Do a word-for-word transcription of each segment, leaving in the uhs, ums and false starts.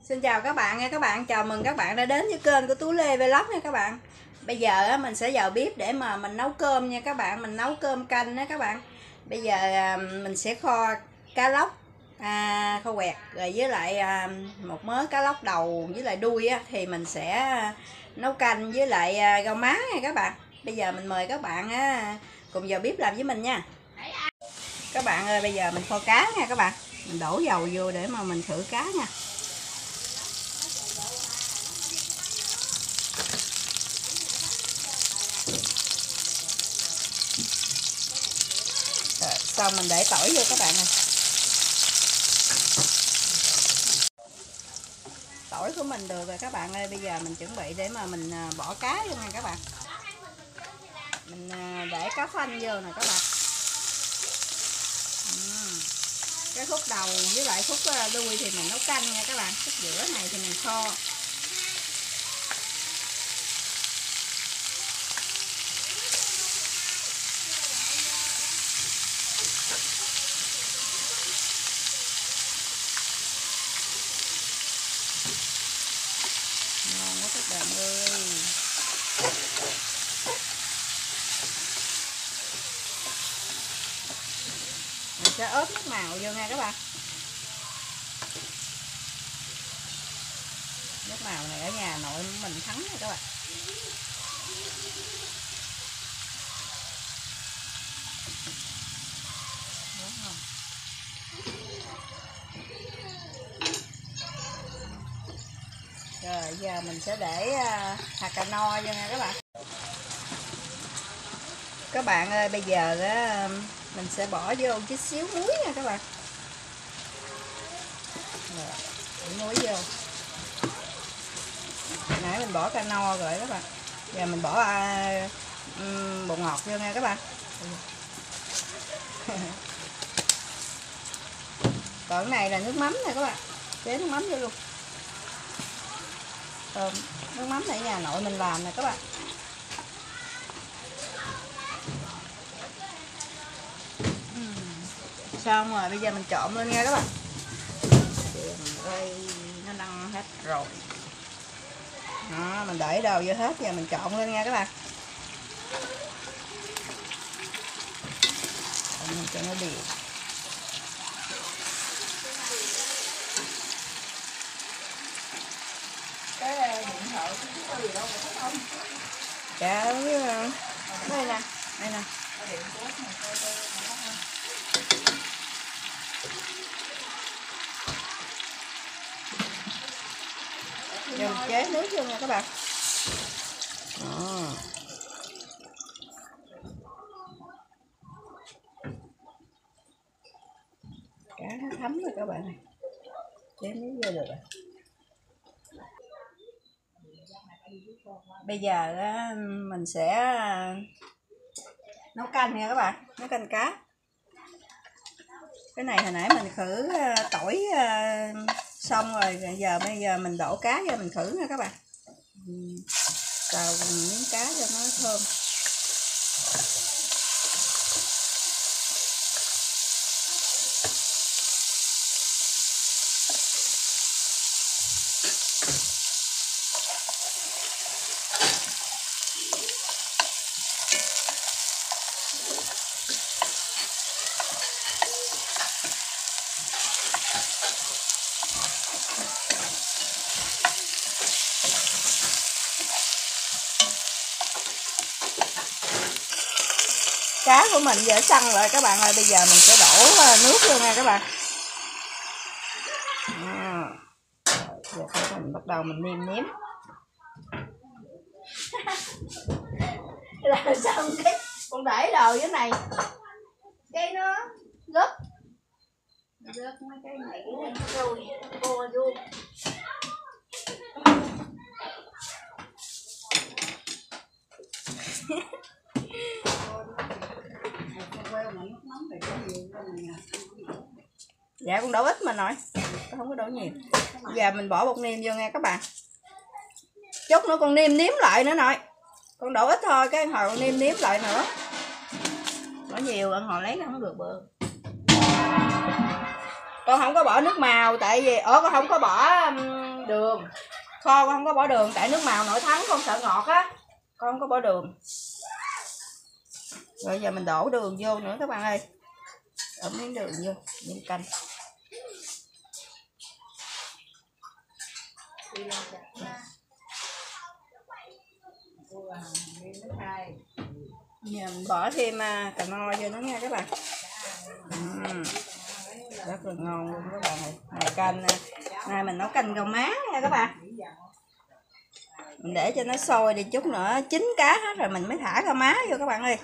Xin chào các bạn nha các bạn, chào mừng các bạn đã đến với kênh của Tú Lê Vlog nha các bạn. Bây giờ mình sẽ vào bếp để mà mình nấu cơm nha các bạn, mình nấu cơm canh đó các bạn. Bây giờ mình sẽ kho cá lóc, à, kho quẹt rồi với lại à, một mớ cá lóc đầu với lại đuôi á, thì mình sẽ nấu canh với lại à, rau má nha các bạn. Bây giờ mình mời các bạn á, cùng vào bếp làm với mình nha. Các bạn ơi, bây giờ mình kho cá nha các bạn. Mình đổ dầu vô để mà mình khử cá nha. Rồi, xong mình để tỏi vô các bạn ơi. Tỏi của mình được rồi các bạn ơi. Bây giờ mình chuẩn bị để mà mình bỏ cá vô nha các bạn. Mình để cá phanh vô nè các bạn. uhm. Cái khúc đầu với lại khúc đuôi thì mình nấu canh nha các bạn. Khúc giữa này thì mình kho. Ngon quá các bạn ơi. Mình sẽ ớt nước màu vô nha các bạn. Nước màu này ở nhà nội mình thắng nha các bạn. Đúng không? Rồi giờ mình sẽ để hạt cà no vô nha các bạn. Các bạn ơi, bây giờ mình sẽ bỏ vô chút xíu muối nha các bạn. Rồi, để muối vô. Nãy mình bỏ cà no rồi các bạn. Giờ mình bỏ à, um, bột ngọt vô nha các bạn. Còn này là nước mắm nè các bạn. Chế nước mắm vô luôn. Ờ, nước mắm này nhà nội mình làm nè các bạn. Xong rồi bây giờ mình trộn lên nha các bạn. Đây nó đăng hết rồi. Đó, mình để đồ vô hết, giờ mình trộn lên nha các bạn. Mình cho nó đều. Cái điện thoại có gì đâu mà thấy không? Dạ, đây nè, đây nè. Giờ mình chế nước vô nha các bạn. Đó. Cá nó thấm rồi các bạn này. Chế nước vô được rồi. Bây giờ mình sẽ nấu canh nha các bạn, nấu canh cá. Cái này hồi nãy mình khử tỏi xong rồi, giờ bây giờ mình đổ cá vô mình khử nha các bạn. Xào miếng cá cho nó thơm. Cá của mình dễ săn rồi các bạn ơi. Bây giờ mình sẽ đổ nước vô nha các bạn. À, giờ mình bắt đầu mình nêm nếm. Là xong cái con để đồ dưới này cái nó rớt rớt mấy cái này rồi cô vô. Dạ con đổ ít mà nội, con không có đổ nhiều. Giờ mình bỏ bột nêm vô nha các bạn. Chút nữa con nêm nếm lại nữa nội. Con đổ ít thôi, cái hồi con nêm nếm lại nữa. Bỏ nhiều ăn hồi lấy nó không được bự. Con không có bỏ nước màu tại vì ở con không có bỏ Đường kho con không có bỏ đường, tại nước màu nội thắng con sợ ngọt á, con không có bỏ đường. Rồi giờ mình đổ đường vô nữa các bạn ơi, đổ miếng đường vô miếng canh. Giờ mình bỏ thêm cà no vô nữa nha các bạn. uhm, Rất là ngon luôn các bạn ơi. Này canh này mình nấu canh rau má nha các bạn. Mình để cho nó sôi đi chút nữa chín cá hết rồi mình mới thả rau má vô các bạn ơi.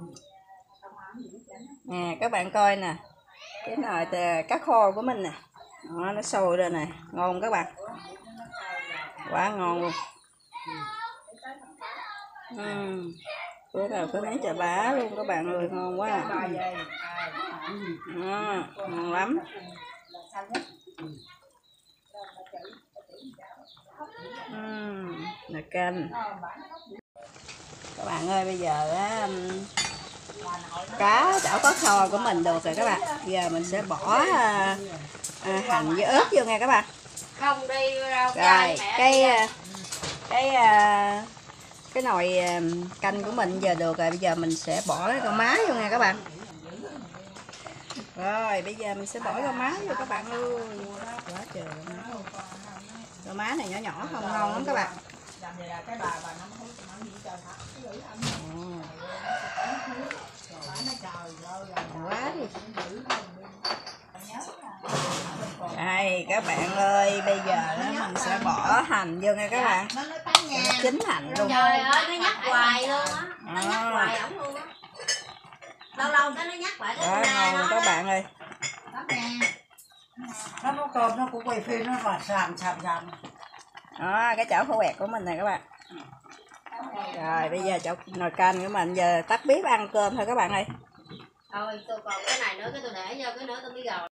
Nè các bạn coi nè, cái nồi cá kho của mình nè, đó, nó sôi rồi nè, ngon các bạn, quá ngon luôn. uhm. Bữa nào có mấy chà bá luôn các bạn ơi, ngon quá à. À, ngon lắm. uhm, là canh các bạn ơi. Bây giờ á, cá chảo có kho của mình được rồi các bạn. Giờ mình sẽ bỏ à, à, hành với ớt vô nha các bạn. Không đi đâu. Rồi cái cái cái, cái nồi canh của mình giờ được rồi. Bây giờ mình sẽ bỏ cái rau má vô nha các bạn. Rồi bây giờ mình sẽ bỏ rau má vô các bạn luôn. Quá trời rau má luôn. Rau má này nhỏ nhỏ không ngon lắm các bạn. Quá đi. Đây các bạn ơi, bây giờ đó mình sẽ bỏ hành vô nha các bạn. Nó chín hành luôn. Trời ơi, nó nhắc hoài luôn á. Nó nhắc hoài ổng luôn á. Lâu lâu cái nó nhắc lại cái đó, ngon các bạn ơi. Nó nấu cơm nó cũng quay phim nó và sàm sàm sàm. Đó, cái chảo khô quẹt của mình này các bạn. Rồi bây giờ chảo nồi canh của mình giờ tắt bếp ăn cơm thôi các bạn ơi. Thôi tôi còn cái này nữa, cái tôi để vô cái nữa tôi mới rồi.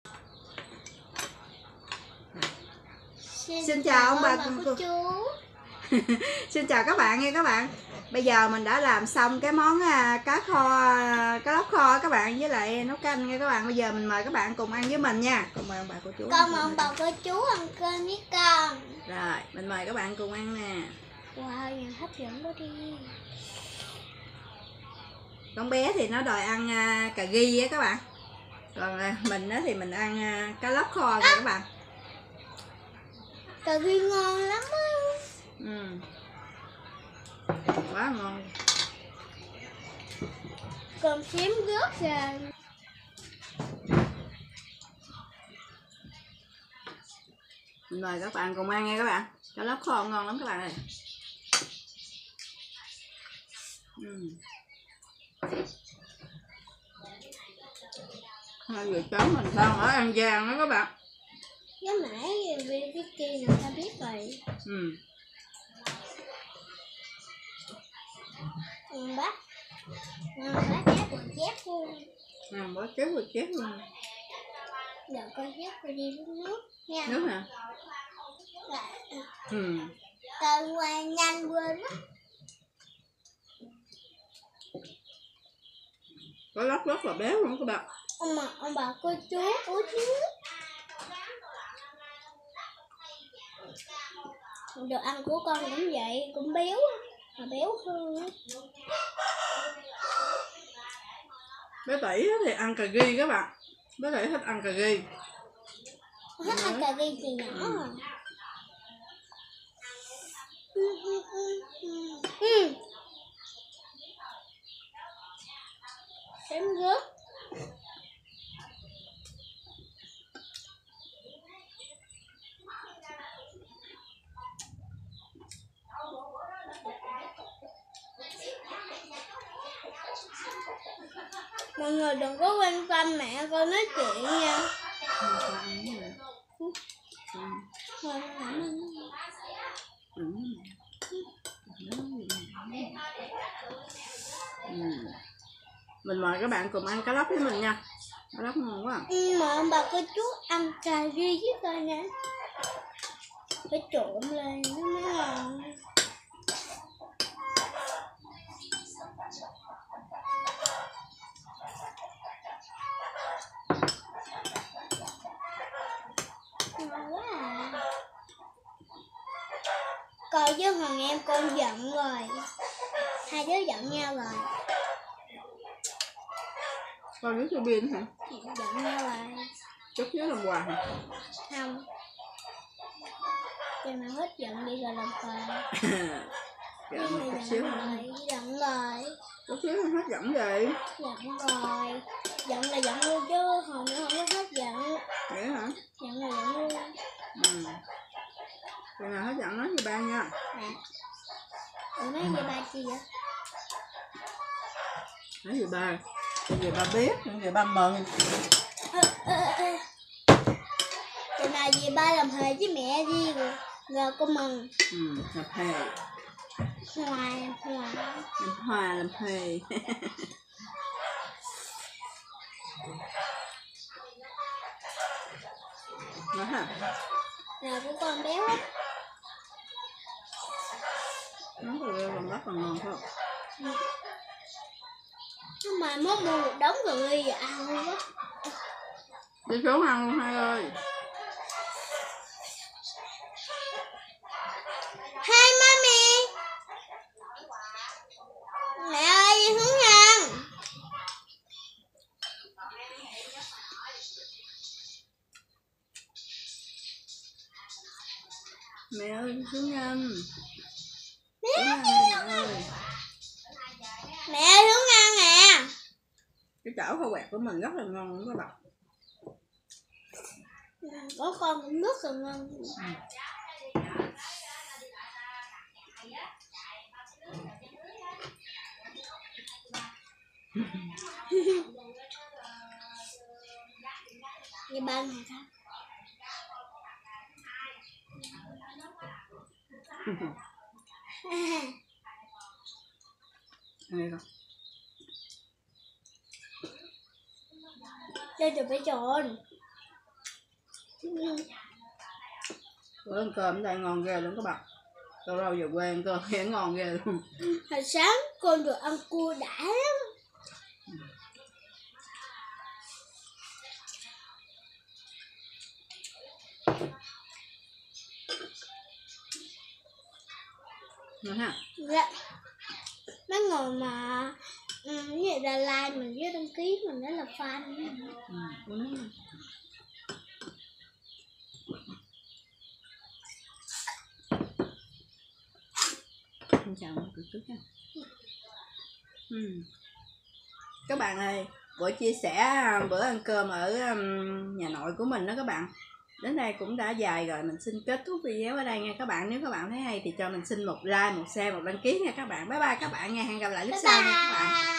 Xin, Xin chào ông bà cô chú. Xin chào các bạn nha các bạn. Bây giờ mình đã làm xong cái món cá kho, cá lóc kho các bạn, với lại nấu canh nha các bạn. Bây giờ mình mời các bạn cùng ăn với mình nha. Cùng mời ông bà cô chú. Con mời ông bà cô chú ăn cơm với con. Rồi mình mời các bạn cùng ăn nè. Wow, nhìn hấp dẫn quá đi. Con bé thì nó đòi ăn cà ri á các bạn. Còn mình á thì mình ăn cá lóc kho nha các bạn. Cà ri ngon lắm á. Ừ. Quá ngon. Còn xém rớt ra. Mời các bạn cùng ăn nha các bạn. Cá lóc kho ngon lắm các bạn ơi. Ừ. Hai người cháu mình đang ở An Giang đó các bạn. Cái nãy về cái kia người ta biết rồi. Ừ. Ừ, bác. Ừ, bác chép rồi chép luôn. À, bỏ chép rồi chép luôn. Giờ con chép rồi đi uống nước nha. Nước hả? Ừ. Con qua nhanh quên á. Có lóc rất là béo luôn các bạn. Ông mà ông bà cô chú uống nước. Đồ ăn của con cũng vậy, cũng béo mà béo hơn á. Bé Tỷ thì ăn cà ri các bạn. Bé Tỷ thích ăn cà ri. Thích ăn cà ri thì nhỏ ừ. à. Ừ, ừ, ừ, ừ. Xém rớt. Mọi người đừng có quan tâm mẹ con nói chuyện nha. Ừ. Ừ. Mình mời các bạn cùng ăn cá lóc với mình nha. Cá lóc ngon quá. Ừ, mà ông bà cô chú ăn cà ri với coi nè. Phải trộn lên nó mới ngon. Ngon quá à. Coi chứ thằng em con giận rồi. Hai đứa giận nhau rồi. Con nước cho pin hả? Giận nhau rồi. Chút nhớ làm quà hả? Không. Chừng nào hết giận đi rồi làm quà. Giận một chút Giận xíu. rồi. Giận rồi. Chút xíu không hết giận vậy. Giận rồi. Giận là giận luôn chứ. Hồi nữa không có hết giận. Vậy hả? Giận là giận luôn. Ừ. Chừng nào hết giận nói với ba nha. Dạ. Ủa nói với ba chi vậy? Nói với ba. Cái gì ba biết, cái gì ba mừng. Ơ, ơ, ơ. Chừng nào dì ba làm hề với mẹ đi rồi. Rồi con mừng. Ừ, làm hề. Hoài, hoài. Làm hòa, làm hề. Nói hả? Nào của con béo lắm. Nó rồi còn rất là ngon không? Nhưng mà mốt mua một đống rồi đi rồi ăn luôn á. Đi xuống ăn luôn hai ơi. Hai mami. Mẹ ơi đi xuống ăn. Mẹ ơi đi xuống ăn. Xuống ăn đi mẹ ơi. Mẹ ơi xuống ăn nè. Cái chảo kho quẹt của mình rất là ngon luôn các bạn. Có con cũng rất là ngon. Như ba này thôi. Nghe không? Chơi được phải trộn. Bữa ăn cơm ở đây ngon ghê luôn các bạn. Lâu lâu về quê ăn cơm nghe ngon ghê luôn. Hồi sáng con được ăn cua đã lắm. Nói ha. Dạ. Mấy người mà ừ, như vậy là like mình với đăng ký mình đó là fan. Ừ, uống nước đi. Xin chào mọi người trước nha. Ừ. Các bạn ơi, buổi chia sẻ bữa ăn cơm ở um, nhà nội của mình đó các bạn. Đến đây cũng đã dài rồi, mình xin kết thúc video ở đây nha các bạn. Nếu các bạn thấy hay thì cho mình xin một like, một share, một đăng ký nha các bạn. Bye bye các bạn nha, hẹn gặp lại lúc Bye sau nha các bạn. bye.